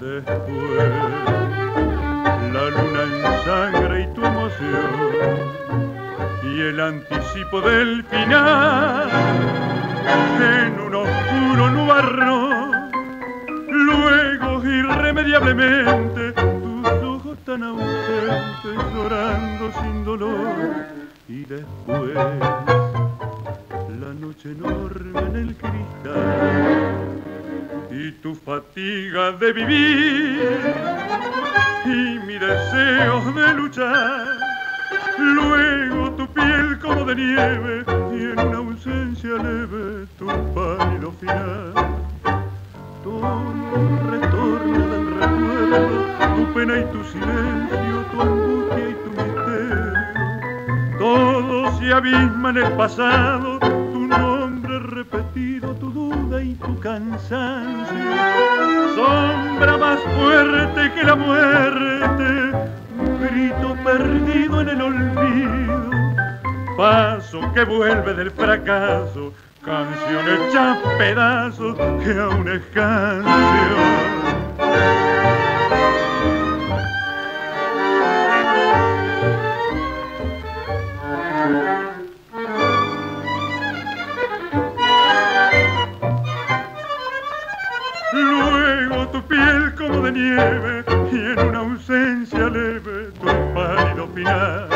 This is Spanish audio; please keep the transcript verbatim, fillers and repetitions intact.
Después la luna en sangre y tu emoción y el anticipo del final en un oscuro nubarrón. Luego irremediablemente tus ojos tan ausentes llorando sin dolor. Y después la noche enorme en el cristal y tu fatiga de vivir y mi deseo de luchar. Luego tu piel como de nieve y en una ausencia leve tu pálido final. Todo retorna del recuerdo, tu pena y tu silencio, tu angustia y tu misterio. Todo se abisma en el pasado, tu nombre repetido, tu duda y tu cansancio. Sombra más fuerte que la muerte, un grito perdido en el olvido. Paso que vuelve del fracaso, canción hecha pedazos que aún es canción. Luego tu piel como de nieve y en una ausencia leve tu pálido final.